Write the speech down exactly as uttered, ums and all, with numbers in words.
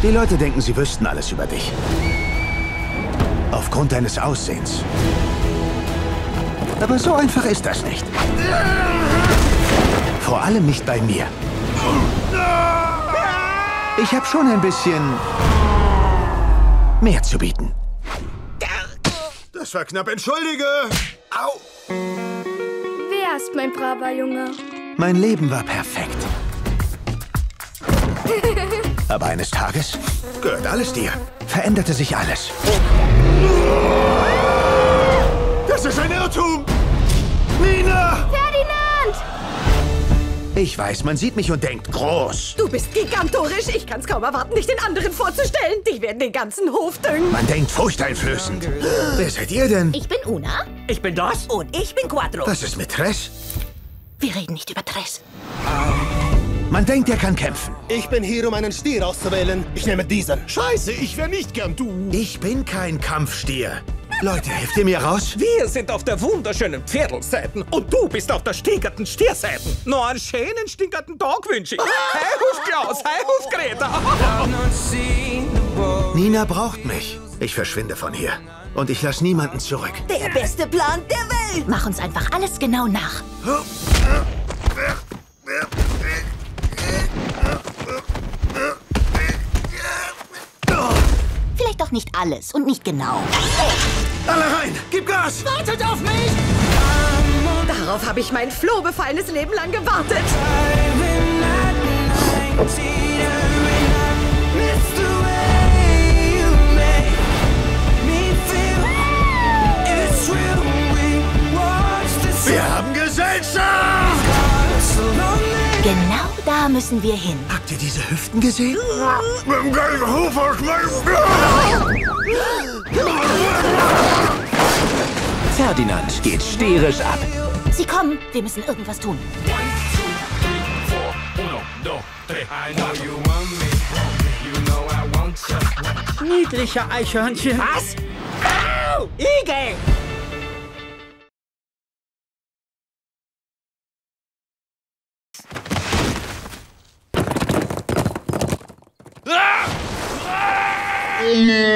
Die Leute denken, sie wüssten alles über dich. Aufgrund deines Aussehens. Aber so einfach ist das nicht. Vor allem nicht bei mir. Ich habe schon ein bisschen mehr zu bieten. Das war knapp, entschuldige! Au! Wer ist mein braver Junge? Mein Leben war perfekt. Aber eines Tages Gehört alles dir. veränderte sich alles. Das ist ein Irrtum! Nina! Ferdinand! Ich weiß, man sieht mich und denkt, groß. Du bist gigantorisch. Ich kann's kaum erwarten, dich den anderen vorzustellen. Die werden den ganzen Hof düngen. Man denkt furchteinflößend. Wer seid ihr denn? Ich bin Una. Ich bin Dos. Und ich bin Quattro. Was ist mit Tres? Wir reden nicht über Dress. Man denkt, er kann kämpfen. Ich bin hier, um einen Stier auszuwählen. Ich nehme diesen. Scheiße, ich wär nicht gern du. Ich bin kein Kampfstier. Leute, helft ihr mir raus? Wir sind auf der wunderschönen Pferdelseiten und du bist auf der stinkerten Stierseiten. Noch einen schönen stinkerten Tag wünsche ich. Hey, Huf Klaus, hey, Huf Greta. Nina braucht mich. Ich verschwinde von hier. Und ich lasse niemanden zurück. Der beste Plan der Welt. Mach uns einfach alles genau nach. Vielleicht doch nicht alles und nicht genau. Alle rein! Gib Gas! Wartet auf mich! Darauf habe ich mein flohbefallenes Leben lang gewartet. Wir haben Gesellschaft! Genau da müssen wir hin. Habt ihr diese Hüften gesehen? Mit dem geilen Hof aus meinem... Ferdinand geht stierisch ab. Sie kommen. Wir müssen irgendwas tun. Niedlicher Eichhörnchen. Was? Au! Igel! Ah!